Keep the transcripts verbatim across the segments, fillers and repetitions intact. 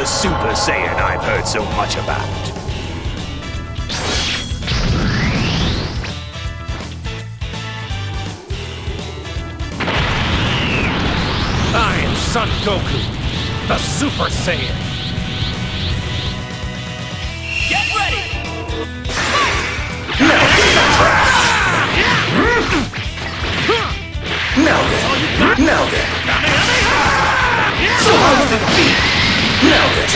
Super Saiyan I've heard so much about. I am Son Goku, the Super Saiyan. Get ready! Now get the trash! Now then, now then. So how's the feet? Now then.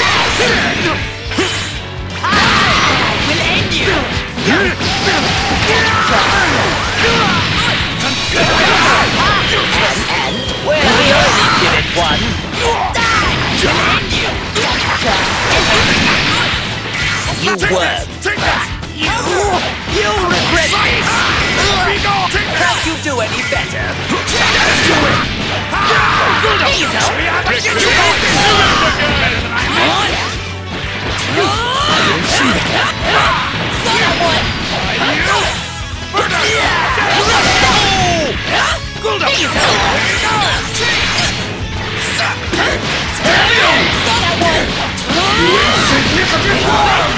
I will end you! And well, we only give it one. Die! End you! You worm! You, you'll regret this! Can't you do any better? Here you go! Someone! Here you go! You insignificant worm!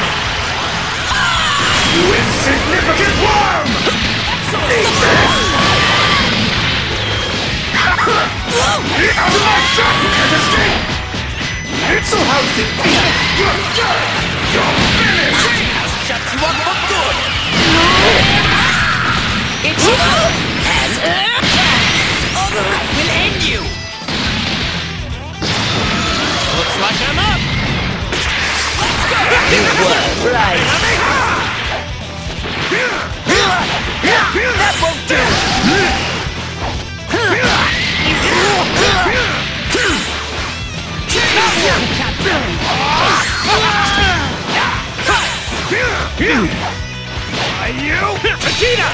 You insignificant worm! Eat this! Out of my shot! You can't escape! So how's it feel? You're done! You're finished! Shut you up for good! It's you! And I will end you! Looks like I'm up! Let's go! You were right! That won't do! Are you? Vegeta!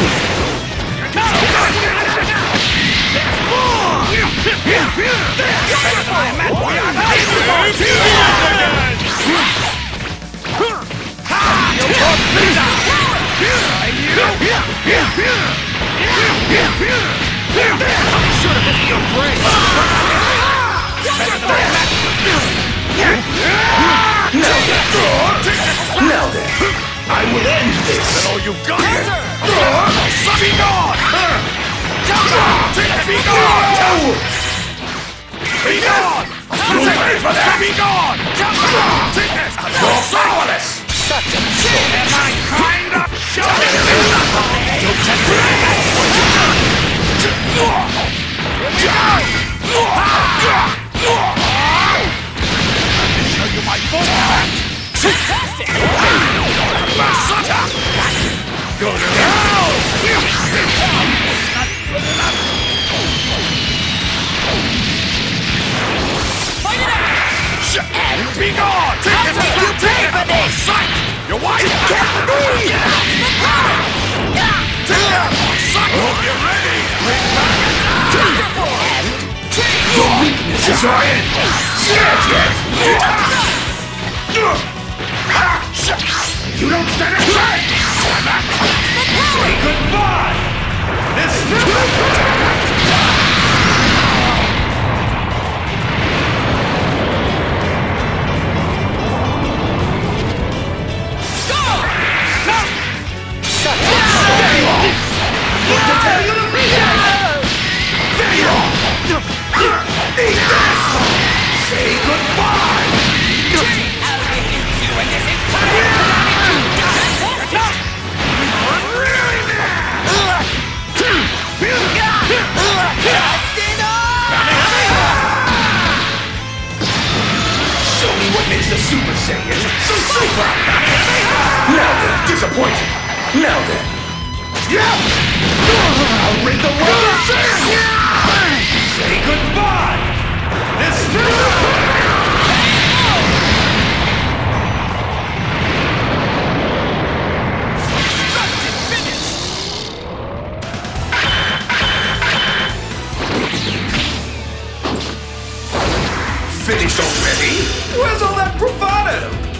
There's more! Now then, I will end this! Is that all you've got? Be gone! Be gone! Be gone! You'll pay for that! Be gone! Take this! You're powerless! Such a Am I kind of showing show you my full hand! fantastic! Masata! Go now! Fight it out! And be gone! Take it! You pay for this! Sight! Your wife! Can't breathe! Take it! Sight! Hope you're ready! And Your weakness is your end! Scared yet? You don't stand a chance! Say goodbye! This Say goodbye! I'll defeat you in this entire Show me what makes the Super Saiyan so super! Now then, disappointed! Now then! Yeah! I'll rid the world of Saiyan! Say goodbye! This Finished already? Where's all that bravado?